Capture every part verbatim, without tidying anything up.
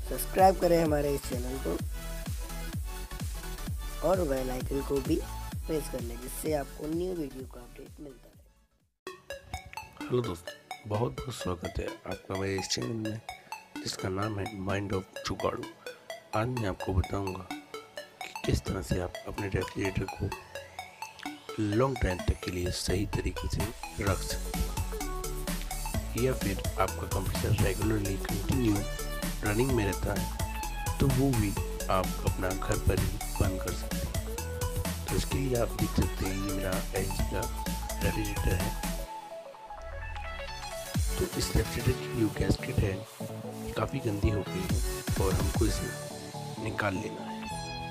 Subscribe करें हमारे इस चैनल को और बेल आइकन को भी प्रेस कर लें, जिससे आपको न्यू वीडियो का अपडेट मिलता रहे। हेलो दोस्तों, बहुत बहुत स्वागत है आपका मेरे इस चैनल में, जिसका नाम है माइंड ऑफ जुगाड़ू। आज मैं आपको बताऊंगा कि किस तरह से आप अपने रेफ्रिजरेटर को लॉन्ग टाइम तक के लिए सही तरीके से रख सकते हैं, या फिर आपका कंप्रेसर रेगुलरली कंटिन्यू रनिंग में रहता है तो वो भी आप अपना घर पर ही बंद कर सकते हैं। तो इसके लिए आप देख सकते हैं, ये मेरा एल जी का रेफ्रिजरेटर है। तो इस रेफ्रिजरेटर की जो गैसकेट है काफ़ी गंदी हो गई है और हमको इसे निकाल लेना है।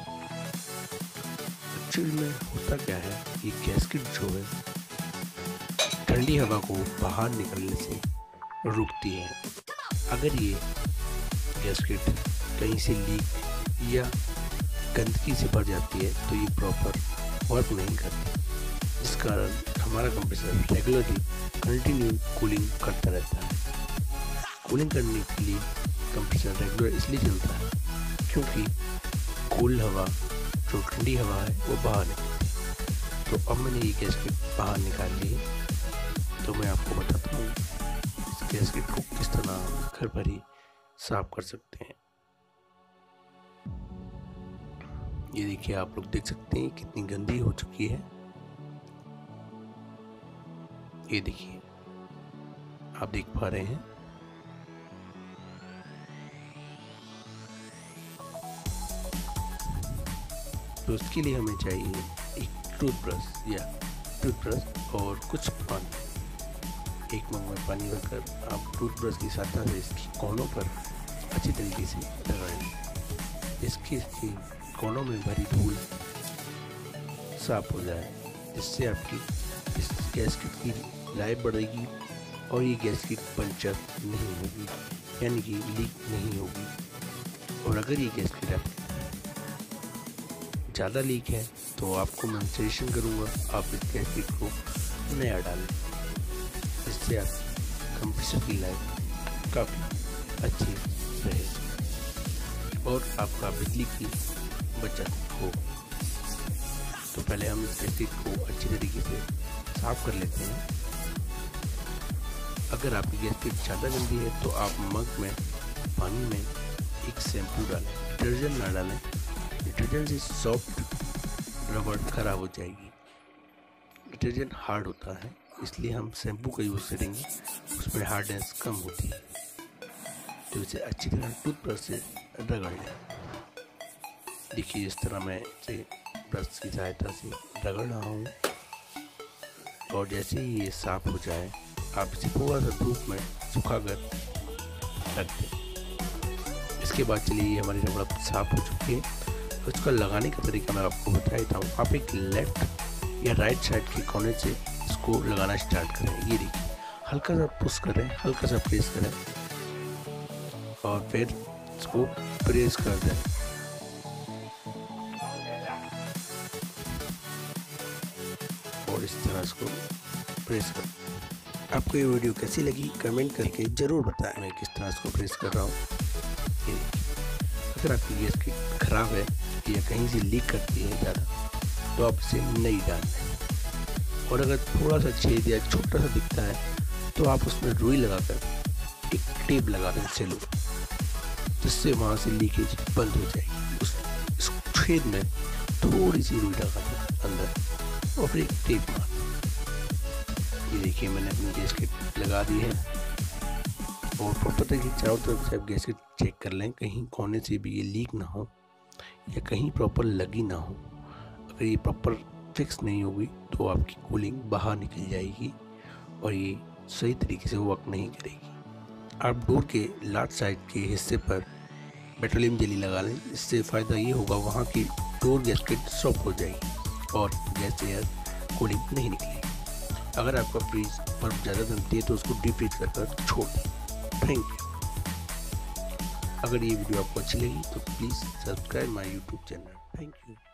एक्चुअल में होता क्या है, ये गैसकेट जो है ठंडी हवा को बाहर निकलने से रुकती है। अगर ये गैसकेट कहीं से लीक या गंदगी से भर जाती है तो ये प्रॉपर वर्क नहीं करती, जिस कारण हमारा कंप्रेसर रेगुलरली कंटिन्यू कूलिंग करता रहता है। कूलिंग करने के लिए कंप्रेसर रेगुलर इसलिए चलता है क्योंकि कूल हवा, जो ठंडी हवा है, वो बाहर निकलती है। तो अब मैंने ये गैसकेट बाहर निकाल ली है, तो मैं आपको बताता हूँ इस गैसकेट को किस तरह घर पर ही साफ कर सकते हैं। ये देखिए, आप लोग देख सकते हैं कितनी गंदी हो चुकी है। ये देखिए, आप देख पा रहे हैं। तो इसके लिए हमें चाहिए एक टूथब्रश या टूथब्रश और कुछ पानी। एक मग में पानी भरकर आप टूथब्रश की सहायता से इसकी कोनों पर अच्छी तरीके से लगाएं। इसकी कोनों में भरी धूल साफ हो जाए, जिससे आपकी इस गैसकेट की लाइफ बढ़ेगी और ये गैसकेट पंचर नहीं होगी, यानी कि लीक नहीं होगी। और अगर ये गैसकेट आप ज़्यादा लीक है तो आपको मैं सजेशन करूँगा आप इस गैसकेट को नया डालें, जिससे आपकी कंप्रेसर की लाइफ काफ़ी अच्छी रहे और आपका बिजली की बचत हो। तो पहले हम इस गैसकेट को अच्छी तरीके से साफ कर लेते हैं। अगर आपकी गैसकेट ज़्यादा गंदी है तो आप मग में पानी में एक शैम्पू डालें, डिटर्जेंट ना डालें। डिटर्जेंट से सॉफ्ट रबड़ खराब हो जाएगी। डिटर्जेंट हार्ड होता है, इसलिए हम शैम्पू का यूज़ करेंगे, उसमें हार्डनेस कम होती है। तो इसे अच्छी तरह टूथब्रश से रगड़ लें। देखिए, इस तरह मैं इसे ब्रश की सहायता से रगड़ रहा हूँ और जैसे ही ये साफ हो जाए आप इसे थोड़ा सा धूप में सुखाकर रख दें। इसके बाद चलिए, ये हमारी रबड़ साफ हो चुकी है। उसका लगाने का तरीका मैं आपको बता देता हूँ। आप एक लेफ्ट या राइट साइड के कोने से इसको लगाना स्टार्ट करें। ये देखिए, हल्का सा पुश करें, हल्का सा प्रेस करें और फिर इसको प्रेस कर दें। और इस तरह इसको प्रेस कर। आपको ये वीडियो कैसी लगी कमेंट करके ज़रूर बताएं। मैं किस तरह इसको प्रेस कर रहा हूँ। अगर आपकी गैसकेट खराब है या कहीं से लीक करती है ज़्यादा, तो आप इसे नई डाल दें। और अगर थोड़ा सा छेद या छोटा सा दिखता है तो आप उसमें रुई लगाकर एक टेप लगा दें सेलो, जिससे वहाँ से लीकेज बंद हो जाएगी। उस इस छेद में थोड़ी सी रुई लगा दें अंदर और फिर एक टेप मार। ये देखिए, मैंने अपनी गैसकेट लगा दी है और प्रॉपर तरीके चारों तरफ से आप गैसकेट चेक कर लें, कहीं कोने से भी ये लीक ना हो या कहीं प्रॉपर लगी ना हो। अगर ये प्रॉपर फिक्स नहीं होगी तो आपकी कूलिंग बाहर निकल जाएगी और ये सही तरीके से वर्क नहीं करेगी। आप डोर के लास्ट साइड के हिस्से पर पेट्रोलियम जेली लगा लें। इससे फ़ायदा ये होगा, वहाँ की डोर गैसकेट सॉफ्ट हो जाएगी और गैस एयर कूलिंग नहीं निकलेगी। अगर आपका फ्रीज बर्फ ज़्यादा जमती है तो उसको डीप फ्रीज कर कर छोड़ दें। Thank you. अगर ये वीडियो आपको अच्छी लगी तो please subscribe my YouTube channel. Thank you.